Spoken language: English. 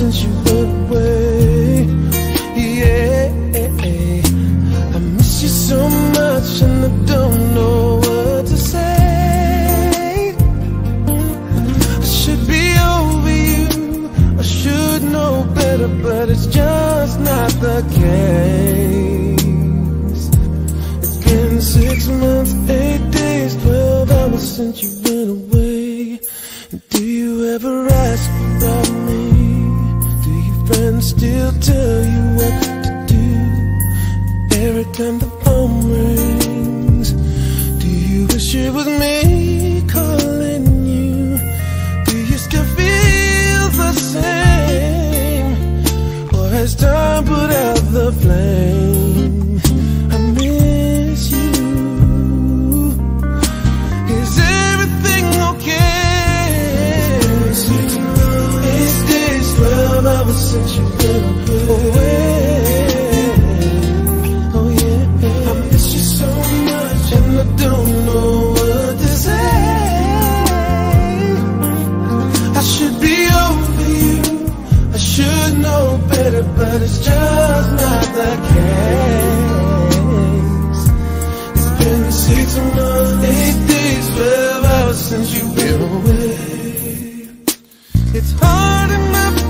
since you went away. Yeah, I miss you so much and I don't know what to say. I should be over you, I should know better, but it's just not the case. It's been 6 months, 8 days, 12 hours since you went away. Do you ever ask about me? Do your friends still tell you what to do every time the phone rings? Do you wish it was me calling you? Do you still feel the same? Or has time put out the flame? I miss you. Is everything okay? 8 days, 12 hours since you went away. Oh yeah, I miss you so much and I don't know what to say. I should be over you, I should know better, but it's just not the case. It's been 6 months, 8 days, 12 hours since you've been away. It's hard enough